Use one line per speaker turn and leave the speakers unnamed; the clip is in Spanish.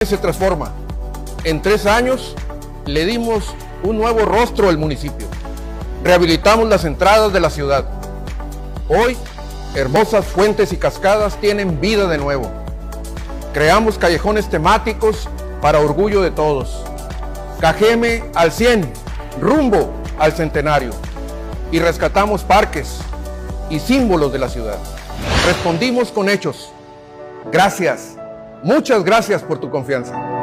se transforma. En 3 años le dimos un nuevo rostro al municipio. Rehabilitamos las entradas de la ciudad. Hoy, hermosas fuentes y cascadas tienen vida de nuevo. Creamos callejones temáticos para orgullo de todos. Cajeme al 100, rumbo al centenario. Y rescatamos parques y símbolos de la ciudad. Respondimos con hechos. Gracias, muchas gracias por tu confianza.